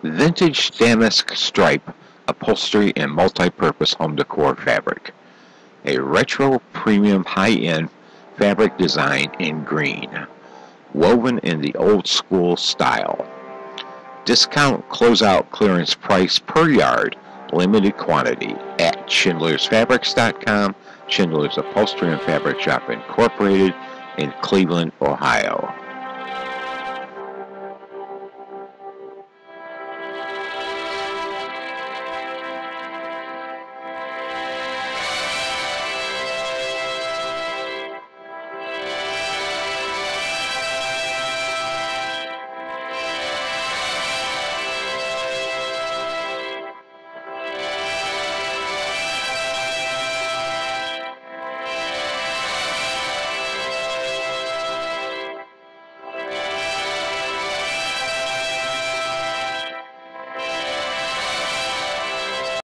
Vintage damask stripe upholstery and multi-purpose home decor fabric. A retro premium high-end fabric design in green, woven in the old school style. Discount closeout clearance price per yard, limited quantity at schindlersfabrics.com, Schindler's Upholstery and Fabric Shop Incorporated in Cleveland, Ohio.